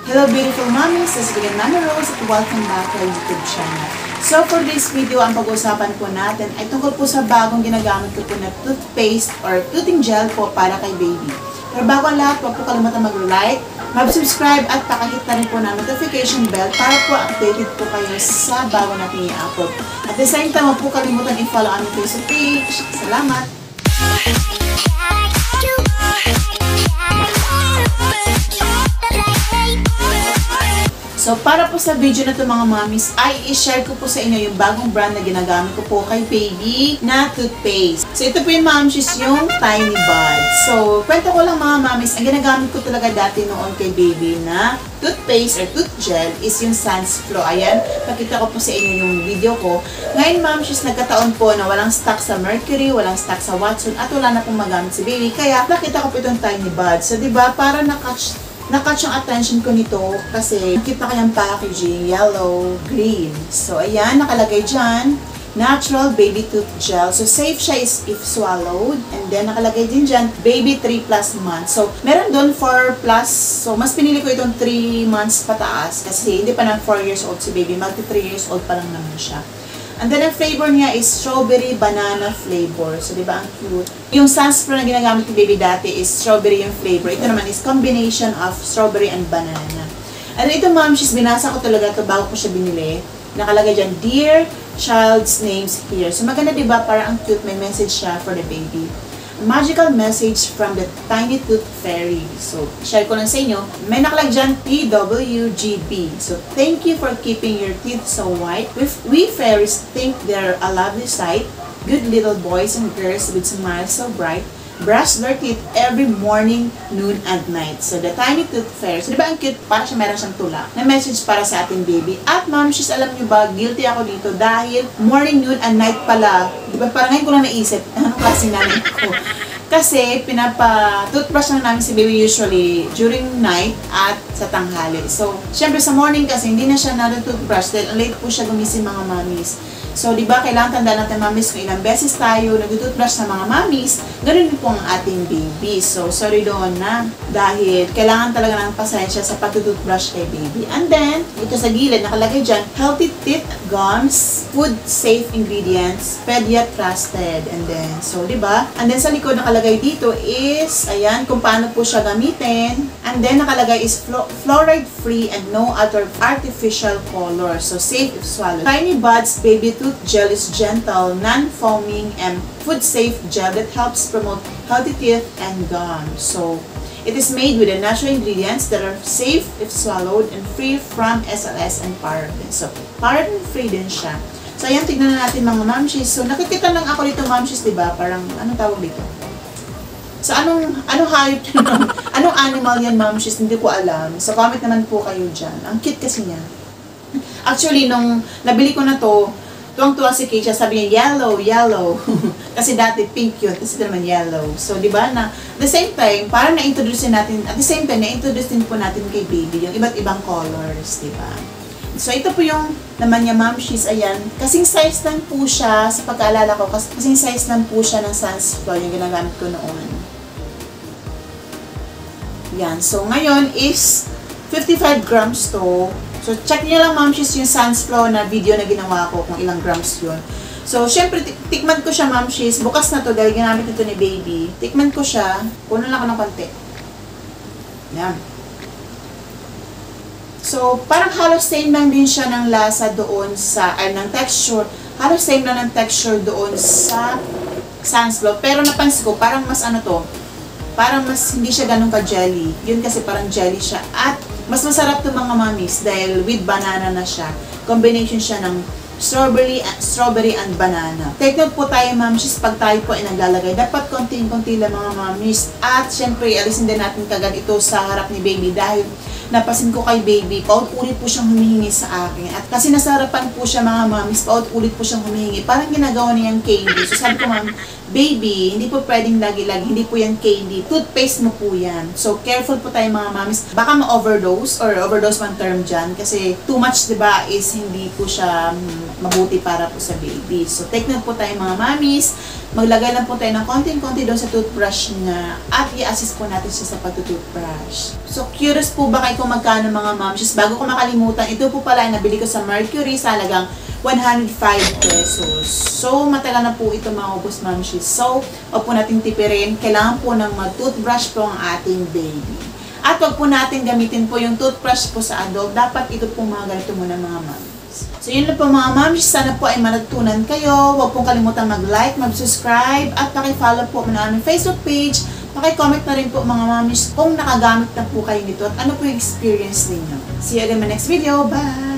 Hello beautiful mommies, this is again Mami Rose at welcome back to our YouTube channel. So for this video, ang pag-uusapan po natin ay tungkol po sa bagong ginagamit ko po na toothpaste or toothing gel po para kay baby. Pero bago ang lahat, huwag po kalimutan mag-like, mag-subscribe at pakahit na rin po na notification bell para po updated po kayo sa bago natin i-upload. At the same time, huwag po kalimutan i-follow ang Facebook page. Salamat! So, para po sa video na to mga mommies, ay i-share ko po sa inyo yung bagong brand na ginagamit ko po kay baby na toothpaste. So, ito po yung mommies, yung Tiny Buds. So, kwento ko lang mga mommies, ang ginagamit ko talaga dati noon kay baby na toothpaste or tooth gel is yung Sans Flow. Ayan, pakita ko po sa inyo yung video ko. Ngayon mommies, nagkataon po na walang stock sa Mercury, walang stock sa Watson, at wala na pong magamit si baby. Kaya, nakita ko po itong Tiny Buds. So, diba, para nakatch yung attention ko nito kasi nakita ko yung packaging, yellow, green. So, ayan, nakalagay dyan, natural baby tooth gel. So, safe siya if swallowed. And then, nakalagay din dyan, baby 3+ months. So, meron doon 4+. So, mas pinili ko itong 3 months pataas kasi hindi pa ng 4 years old si baby. Magti 3 years old pa lang naman siya. And then, ang flavor niya is strawberry banana flavor. So, di ba, ang cute. Yung Sans Flow na ginagamit ni baby dati is strawberry yung flavor. Ito naman is combination of strawberry and banana. And ito, ma'am, binasa ko talaga ito bago ko siya binili. Nakalagay dyan, Dear Child's Names Here. So, maganda, di ba, parang ang cute. May message siya for the baby. Magical message from the Tiny Tooth Fairy. So, share ko lang sa inyo. May nakalagay dyan, TWGB. So, thank you for keeping your teeth so white. We fairies think they're a lovely sight. Good little boys and girls with smiles so bright. Brush their teeth every morning, noon, and night. So, the Tiny Tooth Fairy. So, di ba ang cute? Parang siya meron siyang tula na message para sa ating baby. At, ma'am, alam niyo ba, guilty ako dito dahil morning, noon, and night pala. Di ba? Parang ngayon ko lang naisip, anong klaseng nanay ko? Kasi, pinapa-toothbrush na namin si baby usually during night at sa tanghali. So, syempre sa morning kasi, hindi na siya na-toothbrush dahil late po siya gumising mga mommies. So, di ba, kailangan tandaan natin, mommies, kung ilang beses tayo nag-toothbrush sa mga mommies, ganun din po ang ating baby. So, sorry doon na dahil kailangan talaga ng pasensya sa pag-toothbrush kay baby. And then, ito sa gilid, nakalagay dyan, healthy teeth, gums, food safe ingredients, pediat trusted. And then, so, di ba? And then, sa likod, nakalagay dito is, ayan, kung paano po siya gamitin. And then, nakalagay is fluoride-free and no other artificial color. So, safe if swallowed. Tiny Buds Baby Tooth Gel is gentle, non-foaming, and food-safe gel that helps promote healthy teeth and gums. So, it is made with the natural ingredients that are safe if swallowed and free from SLS and paraben. So, paraben-free din siya. So, ayan, tignan na natin mga momshies. So, nakikita lang ako dito momshies, diba? Parang, anong tawag dito? So, anong hayop yun? Anong animal yan momshies? Hindi ko alam. So, comment naman po kayo dyan. Ang cute kasi niya. Actually, nung nabili ko na to, tuwang-tuwa si Keisha, sabi niya, yellow, yellow. Kasi dati pink yun, kasi ito naman yellow. So, di ba, na, at the same time, parang na-introduce natin, at the same time, na-introduce din po natin kay baby, yung iba't ibang colors, di ba? So, ito po yung naman niya, momshies, ayan. Kasing size lang po siya, sa pagkaalala ko, kasing size lang po siya ng Sans Flow, yung ginagamit ko noon. Yan. So, ngayon is 55 grams to. So, check niyo lang, momshies, yung Sans Flow na video na ginawa ko kung ilang grams yun. So, syempre, tikman ko siya, momshies. Bukas na to dahil ginamit ito ni baby. Tikman ko siya. Kunan lang ako ng konti. Yan. So, parang halos same lang din siya ng lasa doon sa, ng texture. Halos same lang ng texture doon sa Sans Flow. Pero napansin ko, parang mas parang mas hindi siya ganun ka-jelly. Yun kasi parang jelly siya. At mas masarap to mga mommies dahil with banana na siya. Combination siya ng strawberry and banana. Take note po tayo, mommies, pag tayo po ay naglalagay. Dapat konting-konti lang mga mommies. At syempre, alisin din natin kagad ito sa harap ni baby dahil napasin ko kay baby, paulit-ulit po siyang humihingi sa akin. At kasi nasa harapan po siya mga mommies, paulit-ulit po siyang humihingi. Parang ginagawa niyang candy. So sabi ko, ma'am, baby, hindi po pwedeng lagi-lagi, hindi po yan candy. Toothpaste mo po yan. So, careful po tayo mga mamis. Baka ma-overdose or overdose man term dyan kasi too much, diba, is hindi po siya mabuti para po sa baby. So, take note po tayo mga mamis. Maglagay lang po tayo ng konting-konti doon sa toothbrush niya at i-assist po natin siya sa pagtutoothbrush. So, curious po ba kayo kung magkano mga mamis? Bago ko makalimutan, ito po pala ay nabili ko sa Mercury sa halagang 105 pesos. So, matagal na po ito maubos, mamshis. So, wag po natin tipirin. Kailangan po ng mag-toothbrush po ang ating baby. At wag po natin gamitin po yung toothbrush po sa adult. Dapat ito po mga ganito muna mga mamis. So, yun lang po mga mamis. Sana po ay manatutunan kayo. Wag pong kalimutan mag-like, mag-subscribe, at paki-follow po na aming Facebook page. Paki-comment na rin po mga mamis kung nakagamit na po kayo nito at ano po yung experience ninyo. See you again in my next video. Bye!